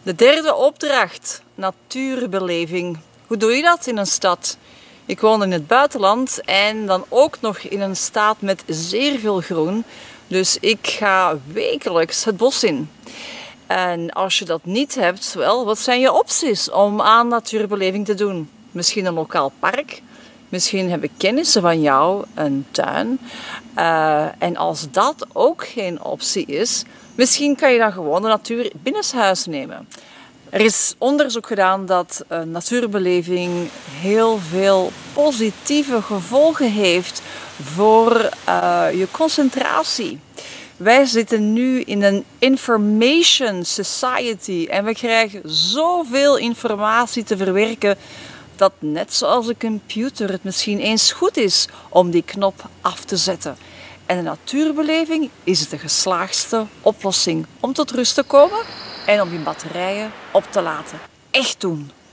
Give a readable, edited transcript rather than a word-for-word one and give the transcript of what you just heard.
De derde opdracht, natuurbeleving. Hoe doe je dat in een stad? Ik woon in het buitenland en dan ook nog in een staat met zeer veel groen. Dus ik ga wekelijks het bos in. En als je dat niet hebt, wel, wat zijn je opties om aan natuurbeleving te doen? Misschien een lokaal park. Misschien hebben kennissen van jou een tuin. En als dat ook geen optie is, misschien kan je dan gewoon de natuur binnenshuis nemen. Er is onderzoek gedaan dat natuurbeleving heel veel positieve gevolgen heeft voor je concentratie. Wij zitten nu in een information society en we krijgen zoveel informatie te verwerken dat net zoals een computer het misschien eens goed is om die knop af te zetten. En de natuurbeleving is de geslaagdste oplossing om tot rust te komen en om je batterijen op te laten. Echt doen!